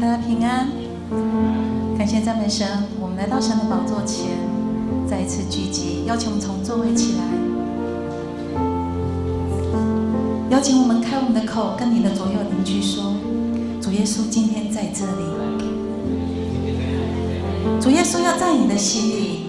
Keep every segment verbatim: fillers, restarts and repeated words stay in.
家平安。感谢赞美神，我们来到神的宝座前，再一次聚集，邀请我们从座位起来，邀请我们开我们的口，跟你的左右邻居说：主耶稣今天在这里，主耶稣要在你的心里。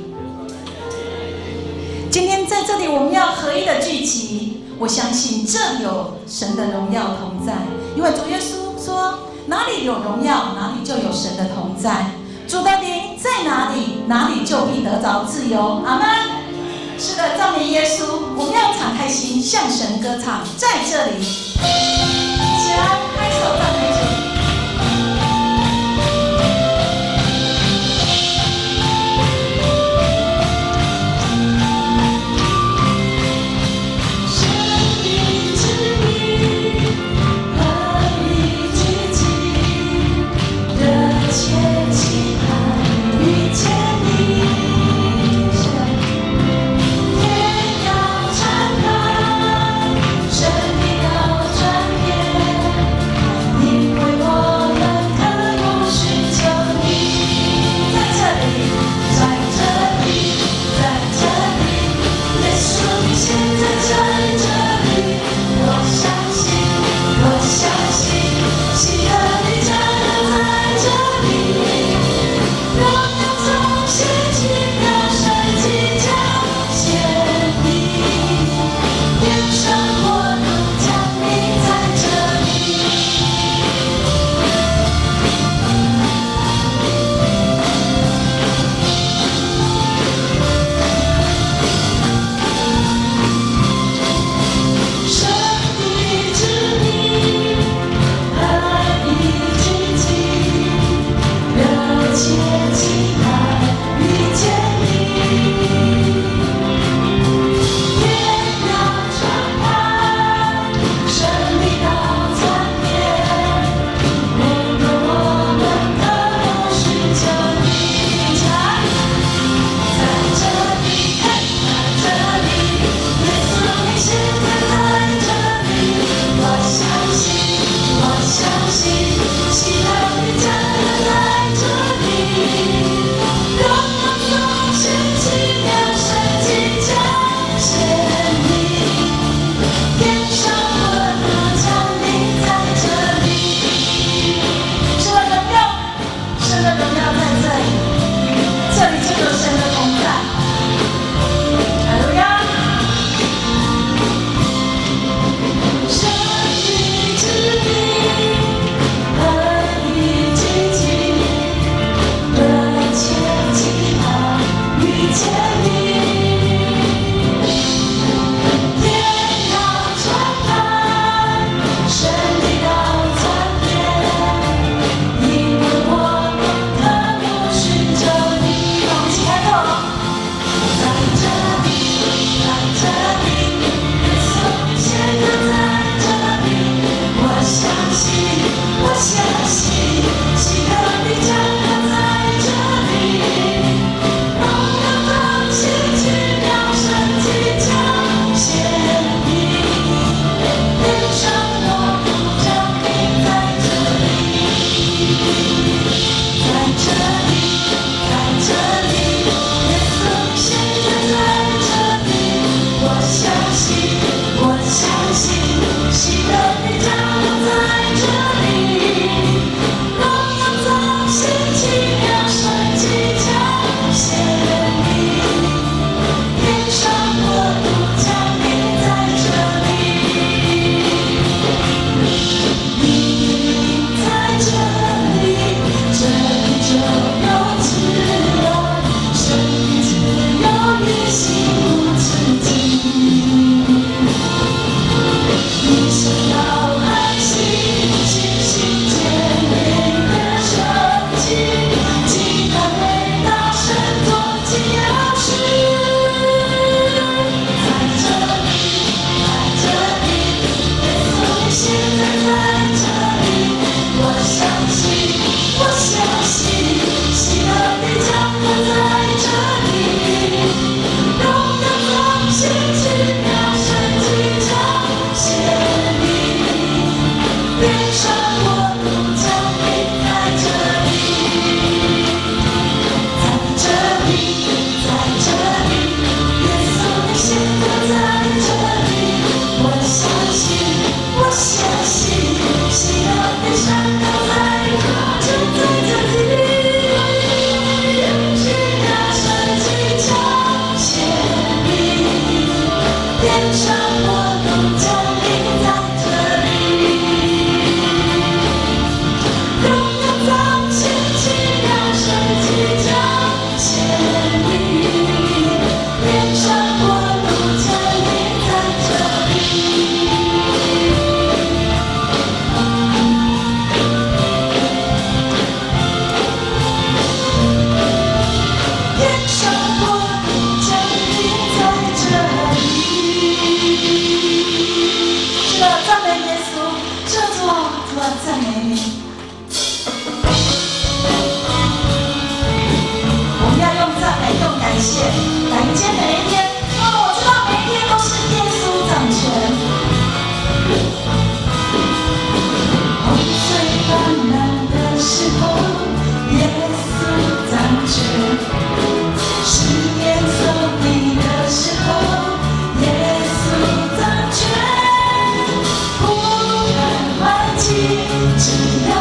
今天在这里，我们要合一的聚集。我相信这里有神的荣耀同在，因为主耶稣说：哪里有荣耀，哪里就有神的同在。主的灵在哪里，哪里就必得着自由。阿们。是的，赞美耶稣，我们要敞开心，向神歌唱，在这里，起来拍手赞美主。 天要敞开，生命要转变。 赞美你。我们要用赞美，用感谢来迎接每一天，因为我知道每一天都是耶稣掌权。洪水泛滥的时候，耶稣掌权。 十年封闭的时候，耶稣掌权，不管环境，只要。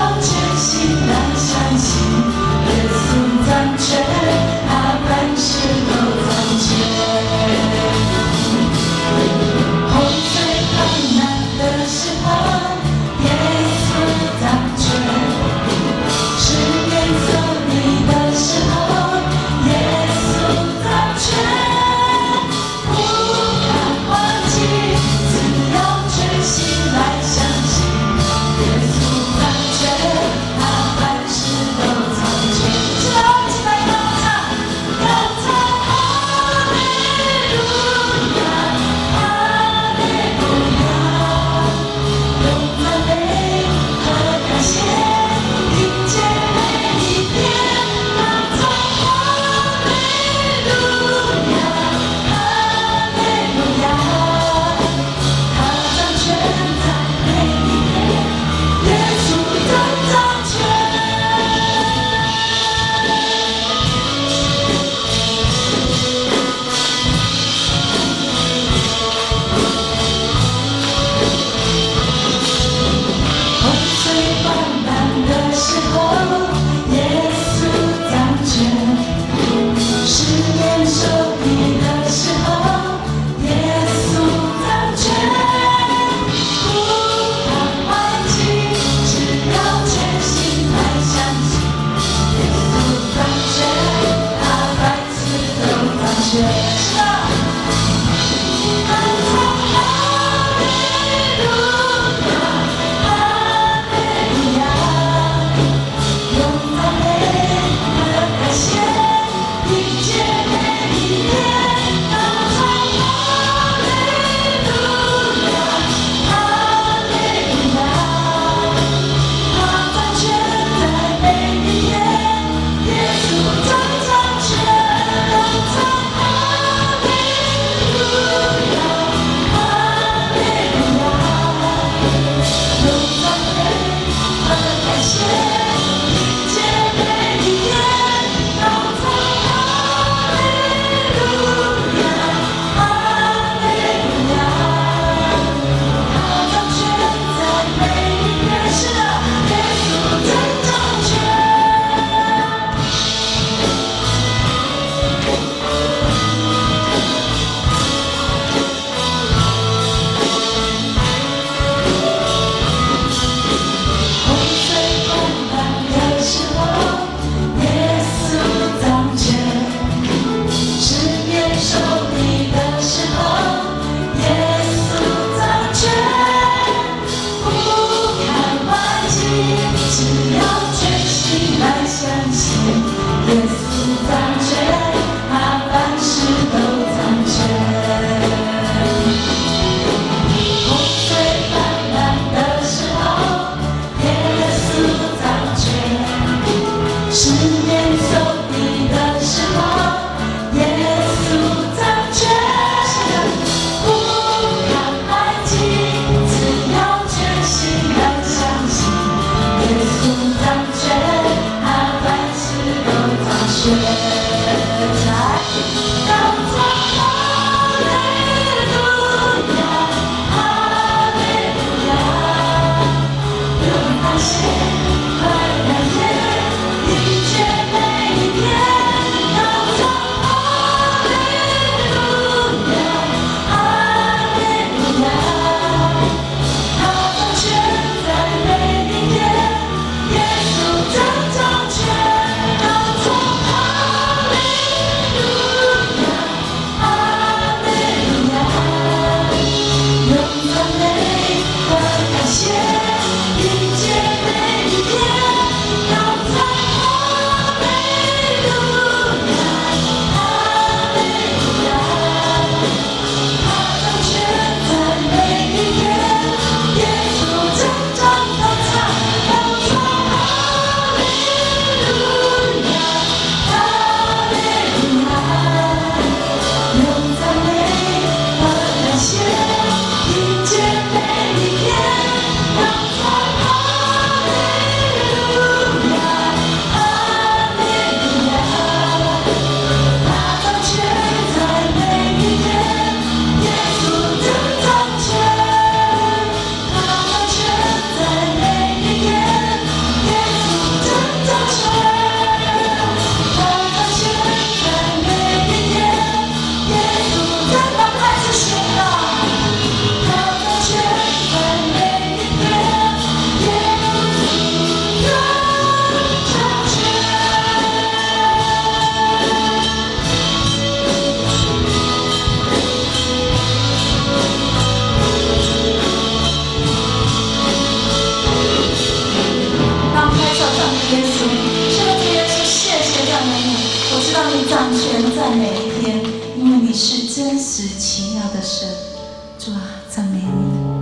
此奇妙的神。主啊，赞美你。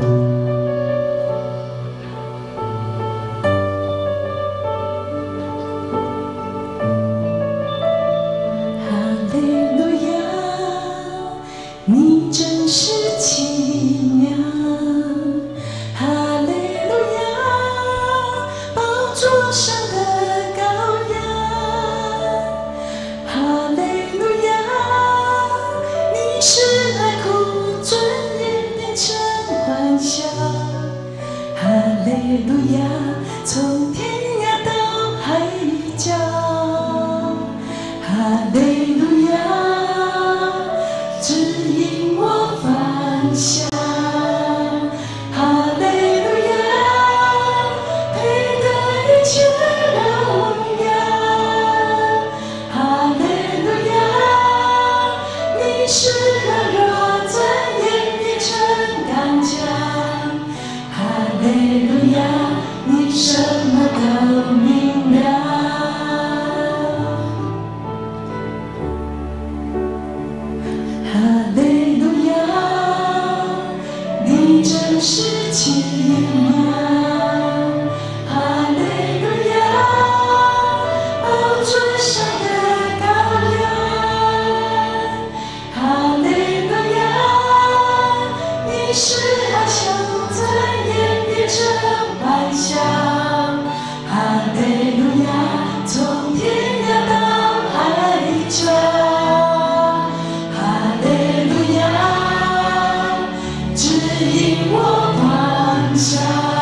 你真是奇妙，哈利路亚！宝座上的羔羊，哈利路亚！你是爱苦尊严变成欢笑，哈利路亚！从天涯到海角，哈利路亚！指引我方向，哈利路亚，配得一切荣耀，哈利路亚，你是软弱尊严变成刚强，哈利路亚，你什么都明了。哈利路亚，你真是奇妙，哈利路亚，宝座上的羔羊，哈利路亚，你是爱笑尊严变成欢笑，哈利路亚，从天涯到海角。指引我方向，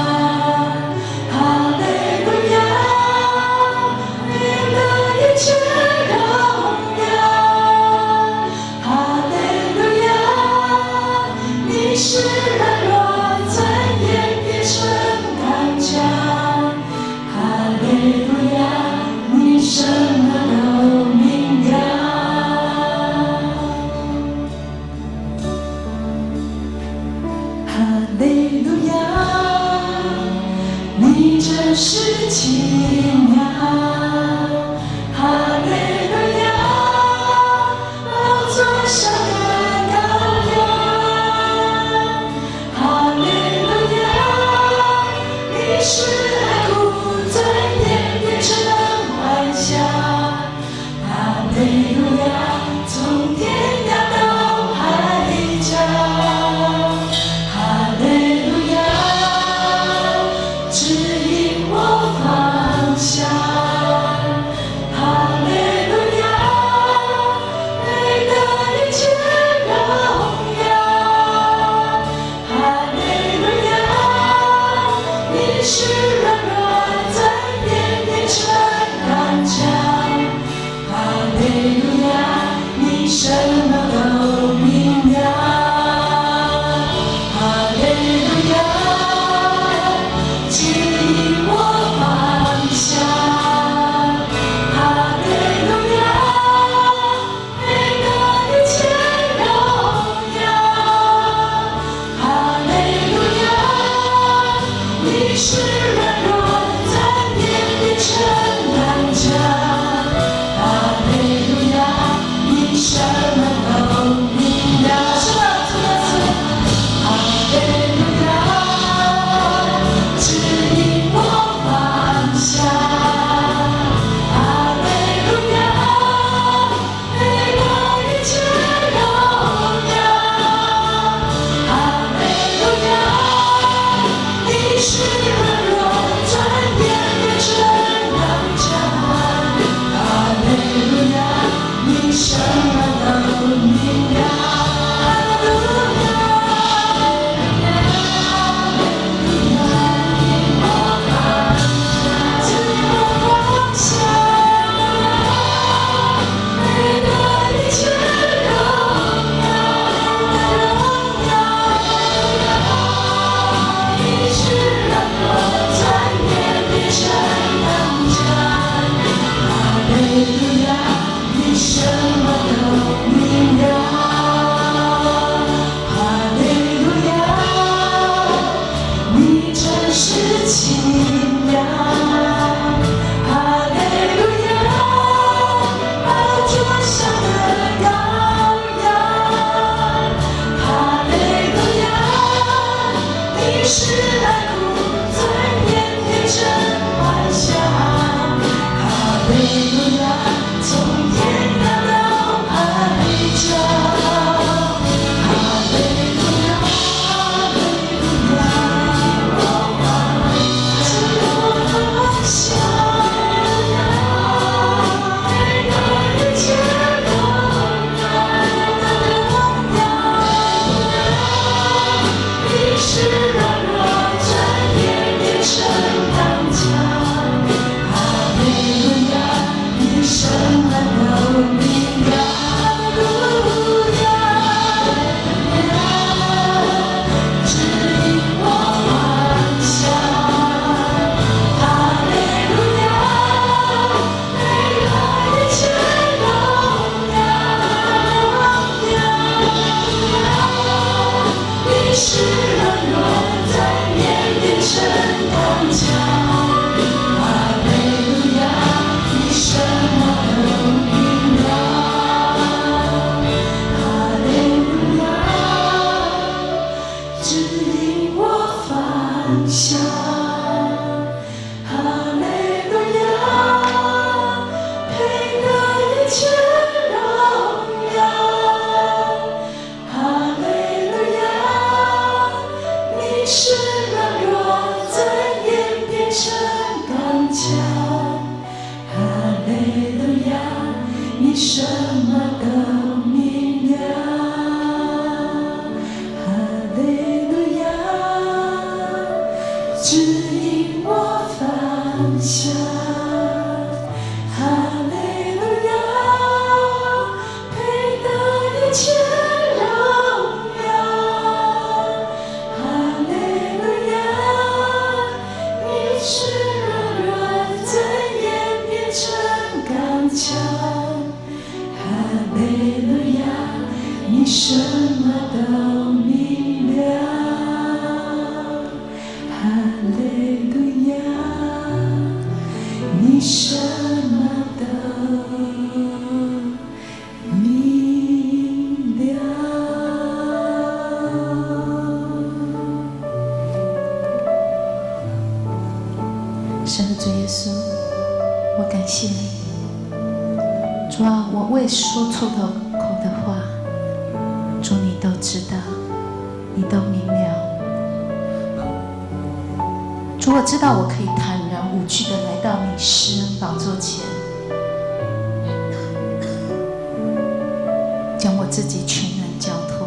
哈利路亚，配得一切荣耀，哈利路亚，你是软弱尊严变成刚强，哈利路亚，你什么都明了。哈利路亚，你真是奇妙，哈利路亚，宝座上的羔羊，哈利路亚，你是爱苦尊严变成欢笑，哈利路亚，从天涯到海角。哈利路亚，指引我方向，哈利路亚，配得一切荣耀，哈利路亚，你是软弱尊严变成刚强，哈利路亚，你什么都明了。指引我方向，哈利路亚，配得一切荣耀，哈利路亚，你是软弱引我方向。哈利路亚，配得一切荣耀。哈利路亚，你是柔软，尊严变成刚强。哈利路亚，你什么都明了。哈利路亚，你什么都明了。神的主耶稣，我感谢你。主啊，我未说出的口的话，主你都知道，你都明了。主，我知道我可以坦然无惧的来到你施恩宝座前，将我自己全然交托，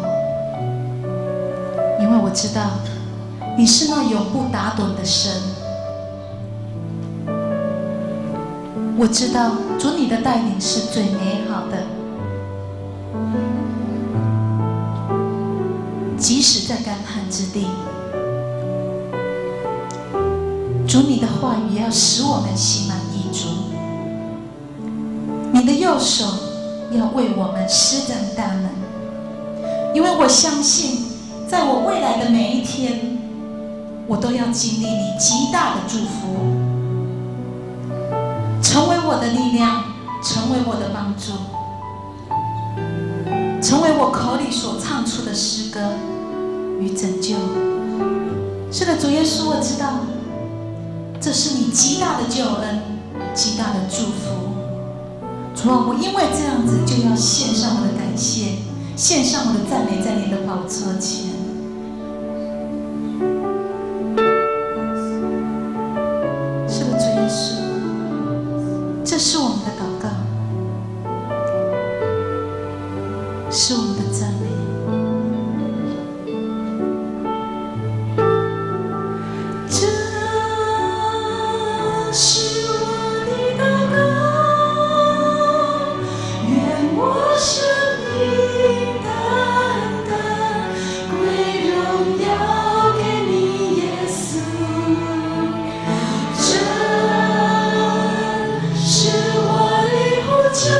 因为我知道你是那永不打盹的神。我知道主你的带领是最美好的，即使在干旱之地，主你的话语要使我们心满意足，你的右手要为我们施展大能，因为我相信在我未来的每一天，我都要经历你极大的祝福，成为我的力量，成为我的帮助，成为我口里所唱出的诗歌与拯救。是的，主耶稣，我知道这是你极大的救恩，极大的祝福。主啊，我因为这样子就要献上我的感谢，献上我的赞美，在你的宝座前。是的，主耶稣，这是我们的祷告，是我们的赞美。这是我的祷告，愿我生命单单归荣耀给你，耶稣。这是我的呼求，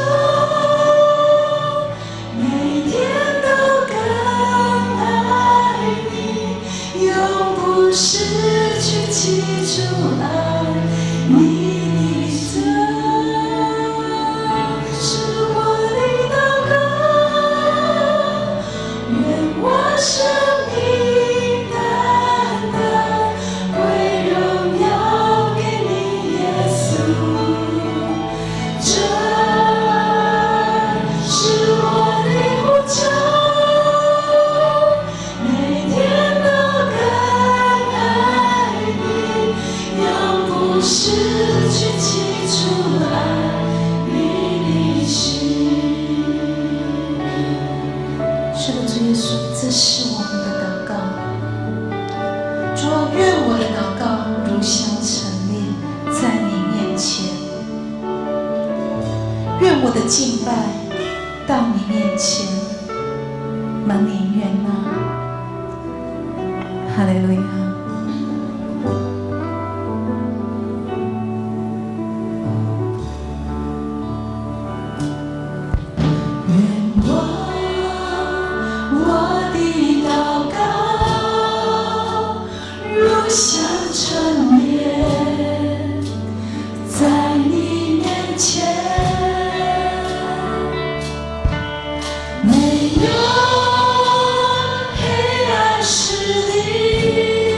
每天都更爱你，永不失去起初爱你的心。是我的祷告，愿我生命单单归荣耀给你，耶稣。这是我的呼求，每天都更爱你，永不失去起初爱你的心。是的，主耶稣，这是我们的祷告。主啊，愿我的祷告如香陈列在你面前，愿我的敬拜到你面前蒙你悦纳。哈利路亚。愿我我的祷告如香陈列在你面前，没有黑暗势力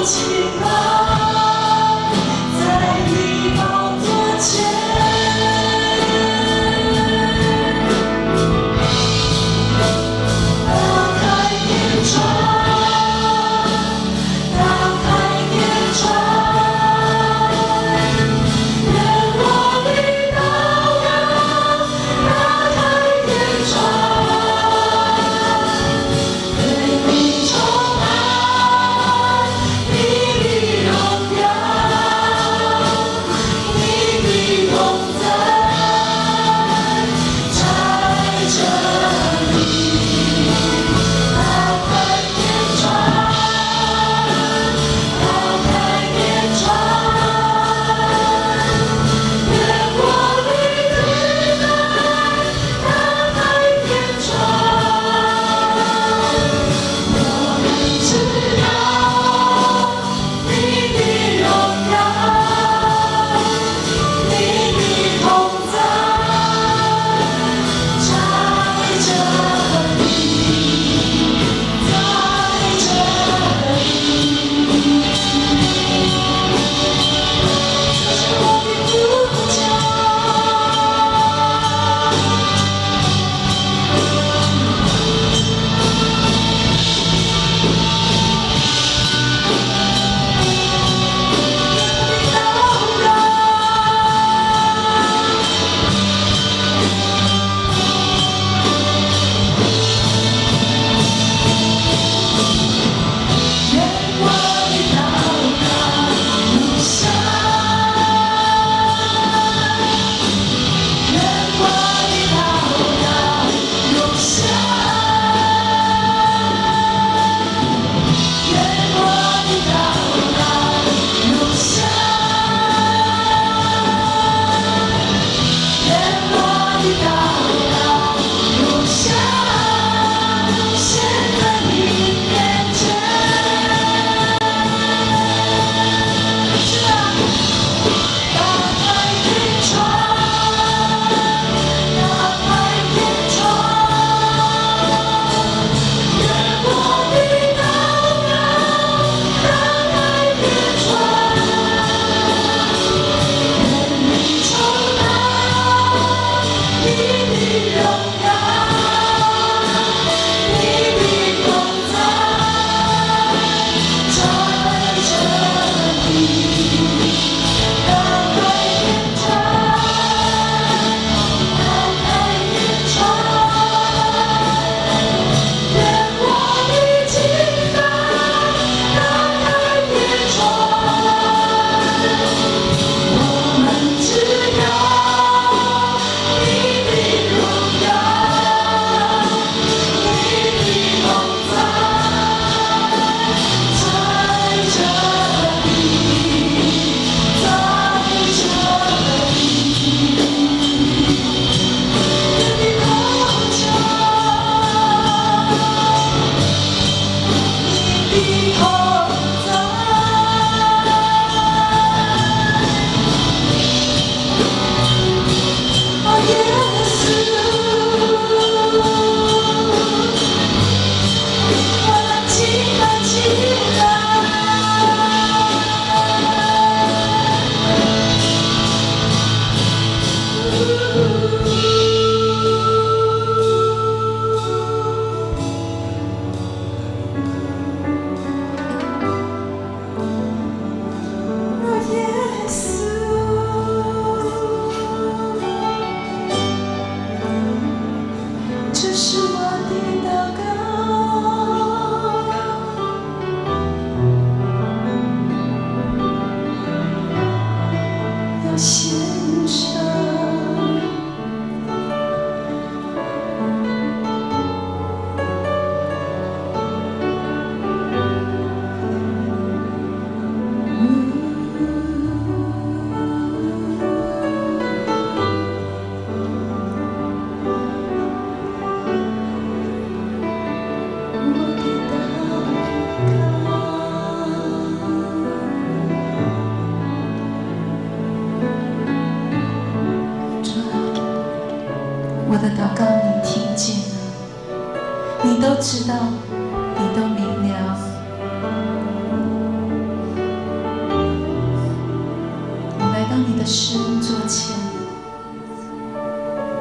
知道，你都明了。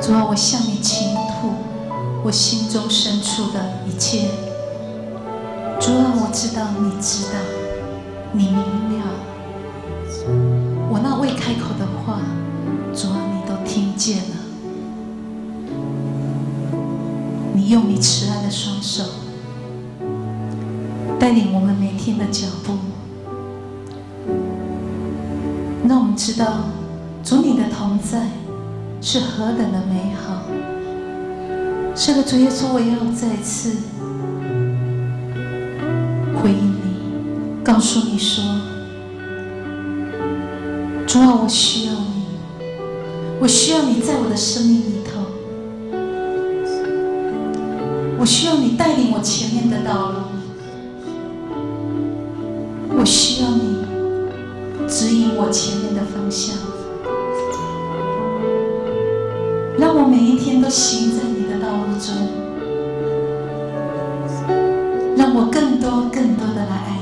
主啊，我向你倾吐我心中深处的一切。主啊，我知道你知道，你明了，我那未开口的话，主啊，你都听见了。你用你慈爱的双手带领我们每天的脚步，让我们知道主你的同在是何等的美好。是的，主耶稣，我要再次回应你，告诉你说，主啊，我需要你，我需要你在我的生命里头，我需要你带领我前面的道路，我需要你指引我前面的方向，让我每一天都行在你的道路中，让我更多更多的来爱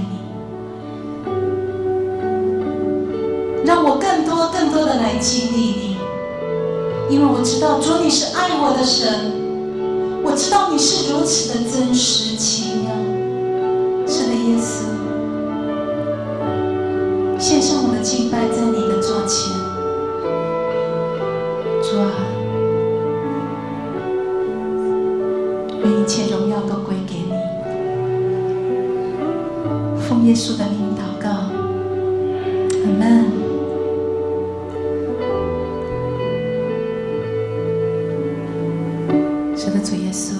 你，让我更多更多的来经历你，因为我知道主你是爱我的神，我知道你是如此的真实奇妙。是的，耶稣，献上我的敬拜在你的座前。主啊，愿一切荣耀都归给你。奉耶稣的名祷告，阿们。是的，主耶稣，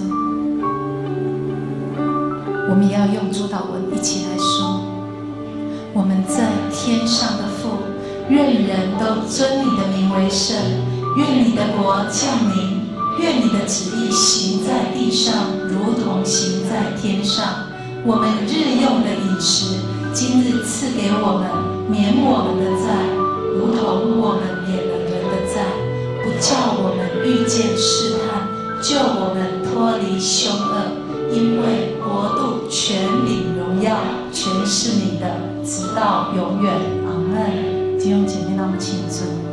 我们也要用主祷文一起来说：我们在天上的父，愿人都尊你的名为圣，愿你的国降临，愿你的旨意行在地上，如同行在天上。我们日用的饮食，今日赐给我们，免我们的债，如同我们免了人的债，不叫我们遇见试探，救我们脱离凶恶。因为国度、权柄、荣耀，全是你的，直到永远。阿们。弟兄姐妹，让我们庆祝。